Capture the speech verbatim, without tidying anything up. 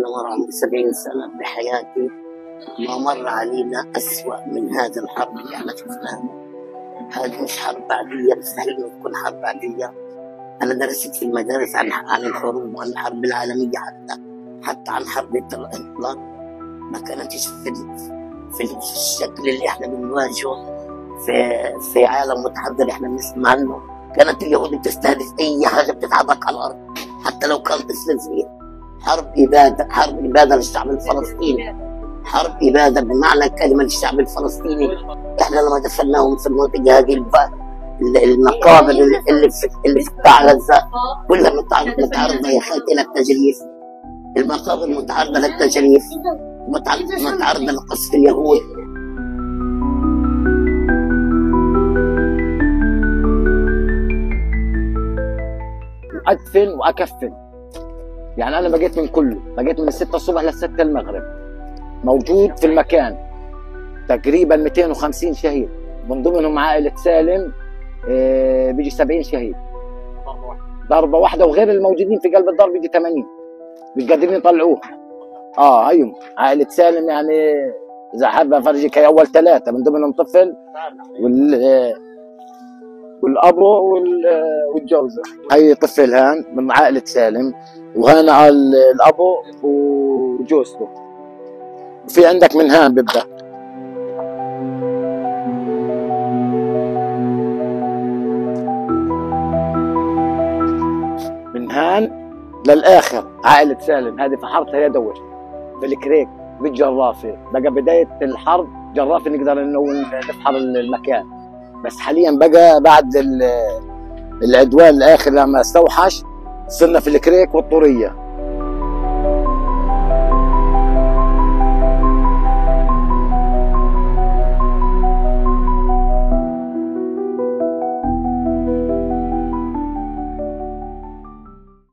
أنا مر عمري سبعين سنة بحياتي ما مر علينا أسوأ من هذه الحرب اللي احنا شفناها. هذه مش حرب عادية، مستحيل تكون حرب عادية. أنا درست في المدارس عن عن الحروب وعن الحرب العالمية، حتى حتى عن حرب الإطلاق ما كانتش في في الشكل اللي احنا بنواجهه في في عالم متحضر احنا بنسمع عنه. كانت اليهود بتستهدف أي حاجة بتتحرك على الأرض حتى لو كان طفل صغير. حرب إبادة، حرب إبادة للشعب الفلسطيني، حرب إبادة بمعنى الكلمة للشعب الفلسطيني. إحنا لما دفناهم في المنطقة هذه المقابر اللي في اللي في قطاع غزة كلها متعرضة يا خالتي للتجريف. المقابر متعرضة للتجريف، متعرضة لقصف اليهود. أدفن وأكفن، يعني أنا بقيت من كله، بقيت من الستة الصبح للستة المغرب موجود في المكان. تقريبا مئتين وخمسين شهيد، من ضمنهم عائلة سالم آه بيجي سبعين شهيد ضربة واحدة، وغير الموجودين في قلب الضرب بيجي ثمانين مش قادرين يطلعوه. اه ايوه عائلة سالم، يعني إذا حابة أفرجيك هي أول ثلاثة من ضمنهم طفل وال آه والأبو والجوزة. هي طفل هان من عائلة سالم، وهنا الأبو وجوزته. وفي عندك من هان بيبدأ من هان للآخر عائلة سالم. هذه فحرتها يدوي بالكريك بالجرافة. بقى بداية الحرب جرافة نقدر إنه نفحر المكان، بس حاليا بقى بعد العدوان الآخر لما استوحش صرنا في الكريك والطورية.